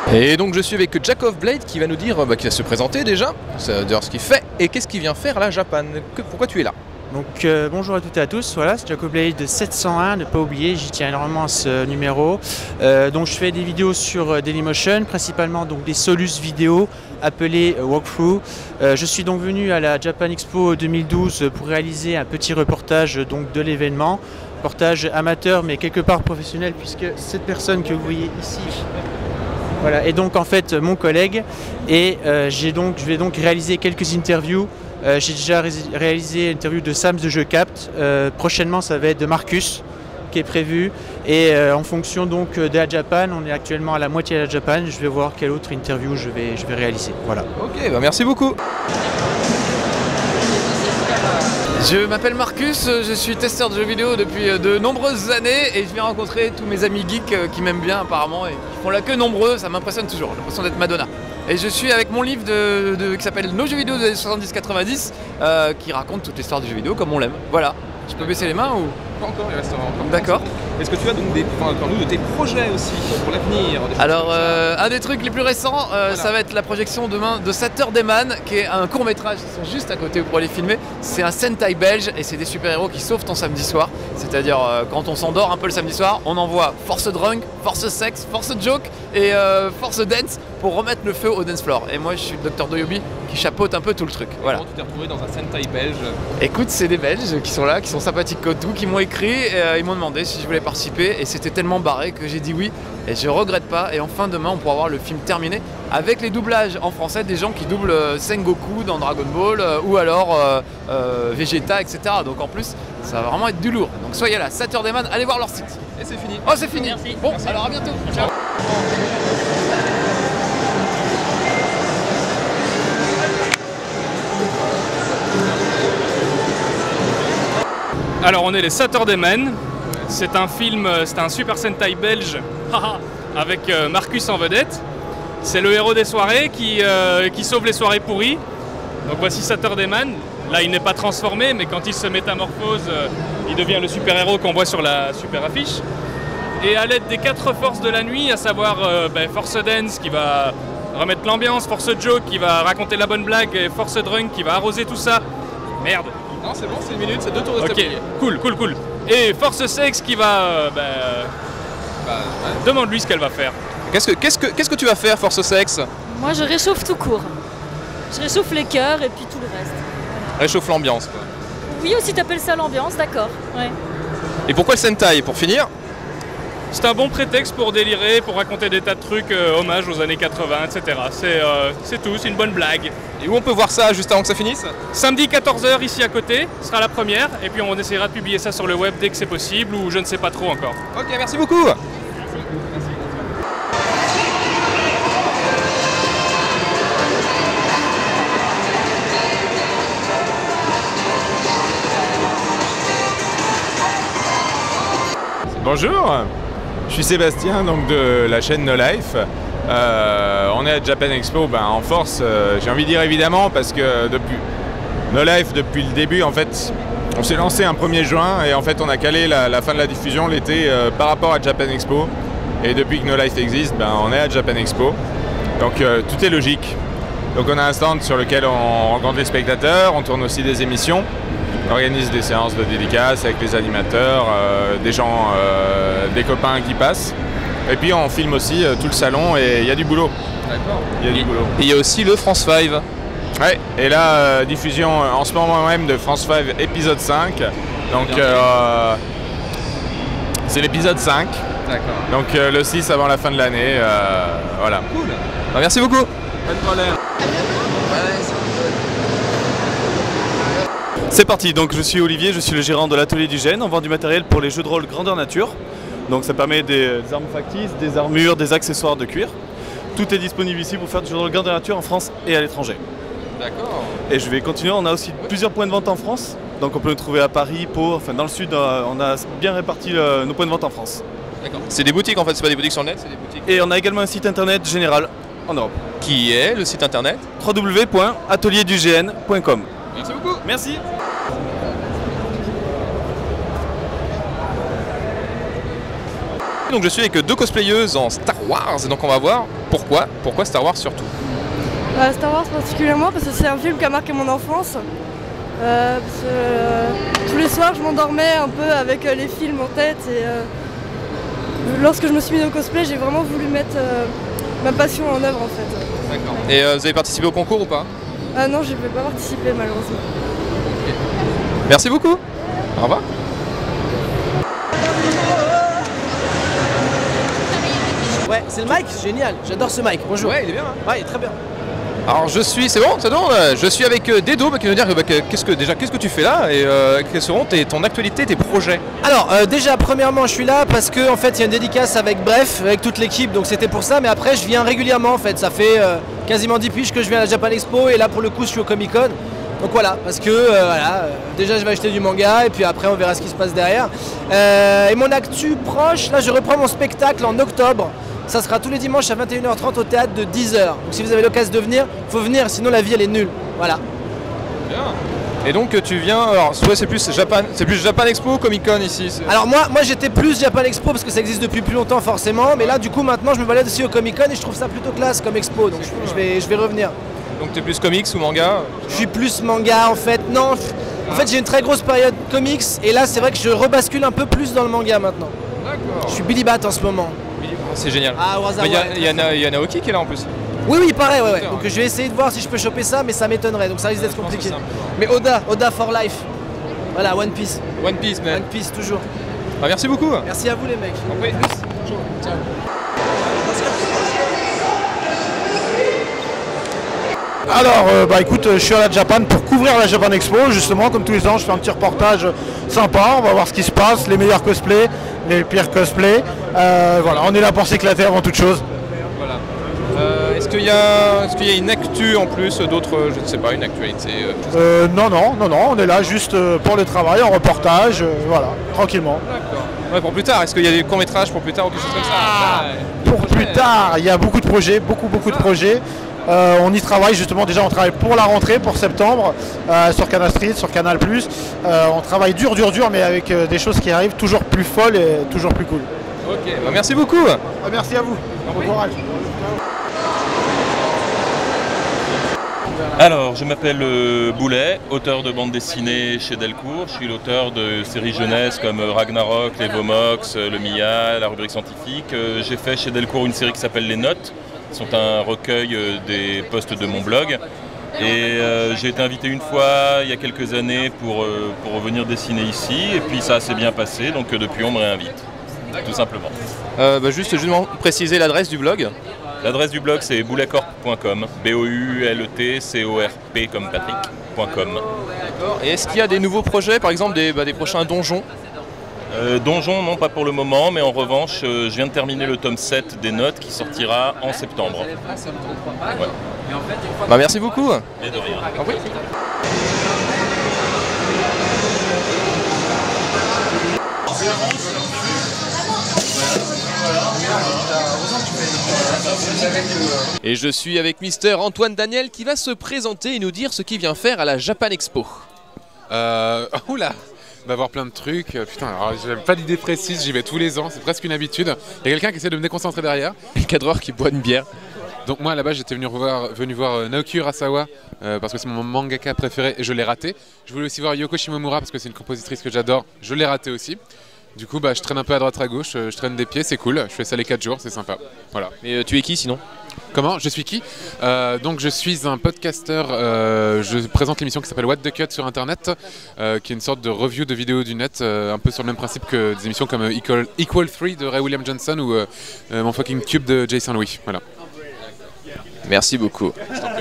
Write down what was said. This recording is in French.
Et donc je suis avec Jack of Blade qui va nous dire, qui va se présenter déjà, dire ce qu'il fait et qu'est-ce qu'il vient faire à la Japan. Pourquoi tu es là? Donc bonjour à toutes et à tous, voilà, c'est Jack of Blade 701, ne pas oublier, j'y tiens énormément à ce numéro. Donc je fais des vidéos sur Dailymotion, principalement donc des solus vidéo appelés walkthrough. Je suis donc venu à la Japan Expo 2012 pour réaliser un petit reportage donc de l'événement. Reportage amateur mais quelque part professionnel puisque cette personne que vous voyez ici, voilà, est donc en fait mon collègue et je vais donc réaliser quelques interviews. J'ai déjà réalisé l'interview de Sam de JeuCapt. Prochainement, ça va être de Marcus qui est prévu. Et en fonction donc de la Japan, on est actuellement à la moitié de la Japan. Je vais voir quelle autre interview je vais réaliser. Voilà. Ok, bah merci beaucoup. Je m'appelle Marcus, je suis testeur de jeux vidéo depuis de nombreuses années et je viens rencontrer tous mes amis geeks qui m'aiment bien apparemment et qui font la queue nombreux, ça m'impressionne toujours, j'ai l'impression d'être Madonna. Et je suis avec mon livre qui s'appelle Nos jeux vidéo des années 70-90 qui raconte toute l'histoire du jeu vidéo comme on l'aime. Voilà, je peux baisser les mains ou... Pas encore, il restera encore. D'accord. Est-ce que tu as donc parle-nous de tes projets aussi pour l'avenir? Alors, un des trucs les plus récents, voilà. Ça va être la projection demain de Saturday Man, qui est un court-métrage, ils sont juste à côté pour aller filmer. C'est un Sentai belge et c'est des super-héros qui sauvent ton samedi soir. C'est-à-dire, quand on s'endort un peu le samedi soir, on envoie Force Drunk, Force Sex, Force Joke et Force Dance pour remettre le feu au dance floor. Et moi, je suis le Dr Doyobi qui chapeaute un peu tout le truc. Voilà. Comment tu t'es retrouvé dans un Sentai belge? Écoute, c'est des Belges qui sont là, qui sont sympathiques comme tout, qui m'ont écrit, et ils m'ont demandé si je voulais participer et c'était tellement barré que j'ai dit oui et je regrette pas. Et enfin demain on pourra voir le film terminé avec les doublages en français des gens qui doublent Sengoku dans Dragon Ball ou alors Vegeta, etc. Donc en plus ça va vraiment être du lourd. Donc soyez là, Saturday Man, allez voir leur site. Et c'est fini. Oh c'est fini. Merci. Bon, merci. Alors à bientôt. Ciao. Alors on est les Saturday Man, c'est un film, c'est un Super Sentai belge avec Marcus en vedette. C'est le héros des soirées qui sauve les soirées pourries. Donc voici Saturday Man, là il n'est pas transformé mais quand il se métamorphose, il devient le super héros qu'on voit sur la super affiche. Et à l'aide des 4 forces de la nuit, à savoir Force Dance qui va remettre l'ambiance, Force Joke qui va raconter la bonne blague et Force Drunk qui va arroser tout ça. Merde. Non, c'est bon, c'est 1 minute, c'est 2 tours de Ok, cool. Et Force Sex qui va... demande-lui ce qu'elle va faire. Qu'est-ce que tu vas faire, Force Sex? Moi, je réchauffe tout court. Je réchauffe les cœurs et puis tout le reste. Réchauffe l'ambiance, quoi. Oui, aussi t'appelles ça l'ambiance, d'accord. Ouais. Et pourquoi le Sentai, pour finir? C'est un bon prétexte pour délirer, pour raconter des tas de trucs, hommage aux années 80, etc. C'est tout, c'est une bonne blague. Et où on peut voir ça juste avant que ça finisse? Samedi 14h ici à côté, ce sera la première, et puis on essaiera de publier ça sur le web dès que c'est possible, ou je ne sais pas trop encore. Ok, merci beaucoup. Merci. Bonjour, je suis Sébastien donc de la chaîne No Life. On est à Japan Expo en force, j'ai envie de dire évidemment parce que depuis No Life, depuis le début en fait, on s'est lancé un 1er juin et en fait on a calé la fin de la diffusion l'été par rapport à Japan Expo. Et depuis que No Life existe, on est à Japan Expo. Donc tout est logique. Donc on a un stand sur lequel on rencontre les spectateurs, on tourne aussi des émissions. On organise des séances de dédicaces avec les animateurs, des gens, des copains qui passent. Et puis on filme aussi tout le salon et il y a du boulot. D'accord. Il y a du boulot. Et il y a aussi le France 5. Ouais, et là, diffusion en ce moment même de France 5 épisode 5. Donc c'est l'épisode 5. D'accord. Donc le 6 avant la fin de l'année. Voilà. Cool. Merci beaucoup. Pas de problème. C'est parti, donc je suis Olivier, je suis le gérant de l'atelier du Gène. On vend du matériel pour les jeux de rôle grandeur nature. Donc ça permet des armes factices, des armures, des accessoires de cuir. Tout est disponible ici pour faire du jeu de rôle grandeur nature en France et à l'étranger. D'accord. Et je vais continuer, on a aussi plusieurs points de vente en France. Donc on peut nous trouver à Paris, Pau, enfin dans le sud, on a bien réparti nos points de vente en France. D'accord. C'est des boutiques en fait, c'est pas des boutiques sur le net, c'est des boutiques. Et on a également un site internet général en Europe. Qui est le site internet? www.atelierdugn.com. Merci beaucoup. Merci. Donc je suis avec deux cosplayeuses en Star Wars, et donc on va voir pourquoi Star Wars surtout. Star Wars particulièrement parce que c'est un film qui a marqué mon enfance. Tous les soirs je m'endormais un peu avec les films en tête et lorsque je me suis mise au cosplay j'ai vraiment voulu mettre ma passion en œuvre en fait. D'accord. Et vous avez participé au concours ou pas? Non, je ne vais pas participer malheureusement. Merci beaucoup. Au revoir. Ouais, c'est le mic, génial, j'adore ce mic, bonjour. Ouais, il est bien. Hein. Ouais, il est très bien. Alors je suis, c'est bon, je suis avec Dedo qui va nous dire qu'est-ce que tu fais là et quelles seront ton actualité, tes projets. Alors déjà premièrement je suis là parce que en fait il y a une dédicace avec Bref, avec toute l'équipe, donc c'était pour ça, mais après je viens régulièrement en fait, ça fait quasiment 10 piges que je viens à la Japan Expo et là pour le coup je suis au Comic Con. Donc voilà, parce que déjà je vais acheter du manga et puis après on verra ce qui se passe derrière. Et mon actu proche, là je reprends mon spectacle en octobre. Ça sera tous les dimanches à 21h30 au théâtre de 10h. Donc si vous avez l'occasion de venir, il faut venir, sinon la vie elle est nulle. Voilà. Bien. Et donc tu viens, alors soit c'est plus Japan Expo ou Comic Con ici? Alors moi j'étais plus Japan Expo parce que ça existe depuis plus longtemps forcément, mais là du coup maintenant je me balade aussi au Comic Con et je trouve ça plutôt classe comme expo, donc je vais revenir. Donc tu es plus comics ou manga? Je suis plus manga en fait, non. En fait j'ai une très grosse période comics et là c'est vrai que je rebascule un peu plus dans le manga maintenant. D'accord. Je suis Billy Bat en ce moment. C'est génial. Ah, il y a Naoki qui est là en plus. Oui, pareil, ouais. Donc je vais essayer de voir si je peux choper ça, mais ça m'étonnerait, donc ça risque d'être compliqué. Mais Oda for life. Voilà, One Piece. One Piece, man. One Piece, toujours. Ah, merci beaucoup. Merci à vous les mecs. Oui. Ciao. Alors, écoute, je suis à la Japan pour couvrir la Japan Expo, justement, comme tous les ans, je fais un petit reportage sympa, on va voir ce qui se passe, les meilleurs cosplays, les pires cosplays. Voilà, on est là pour s'éclater avant toute chose. Voilà. Est-ce qu'il y a une actu en plus d'autres, je ne sais pas, une actualité non, on est là juste pour le travail, en reportage, voilà, tranquillement. D'accord. Ouais, pour plus tard, est-ce qu'il y a des courts-métrages pour plus tard ou quelque chose comme ça? Pour plus tard, il y a beaucoup de projets, beaucoup de projets. On y travaille justement, déjà on travaille pour la rentrée, pour septembre, sur Canal Street, sur Canal+. On travaille dur, mais avec des choses qui arrivent toujours plus folles et toujours plus cool. Ok, bah merci beaucoup. Merci à vous, bon courage. Alors, je m'appelle Boulet, auteur de bande dessinée chez Delcourt. Je suis l'auteur de séries jeunesse comme Ragnarok, Les Vomox, Le Mia, la rubrique scientifique. J'ai fait chez Delcourt une série qui s'appelle Les Notes, qui sont un recueil des posts de mon blog. Et j'ai été invité une fois, il y a quelques années, pour venir dessiner ici. Et puis ça s'est bien passé, donc depuis on me réinvite, tout simplement. Juste préciser l'adresse du blog. L'adresse du blog c'est bouletcorp.com, B-O-U-L-E-T-C-O-R-P comme Patrick.com. D'accord. Et est-ce qu'il y a des nouveaux projets, par exemple des prochains donjons? Donjons, non, pas pour le moment, mais en revanche, je viens de terminer le tome 7 des notes qui sortira en septembre. Ouais. Bah, merci beaucoup. Et de rien. Ah, oui. Et je suis avec Mister Antoine Daniel qui va se présenter et nous dire ce qu'il vient faire à la Japan Expo. Oula, on va voir plein de trucs. Putain, alors j'ai pas d'idée précise, j'y vais tous les ans, c'est presque une habitude. Il y a quelqu'un qui essaie de me déconcentrer derrière. Le cadreur qui boit une bière. Donc moi là-bas j'étais venu voir Naoki Urasawa parce que c'est mon mangaka préféré et je l'ai raté. Je voulais aussi voir Yoko Shimomura parce que c'est une compositrice que j'adore, je l'ai raté aussi. Du coup je traîne un peu à droite à gauche, je traîne des pieds, c'est cool, je fais ça les 4 jours, c'est sympa. Voilà. Mais tu es qui sinon? Comment? Je suis qui? Donc je suis un podcasteur, je présente l'émission qui s'appelle What the Cut sur internet, qui est une sorte de review de vidéos du net, un peu sur le même principe que des émissions comme Equal 3 de Ray William Johnson ou Mon Fucking Cube de Jason Louis. Voilà. Merci beaucoup.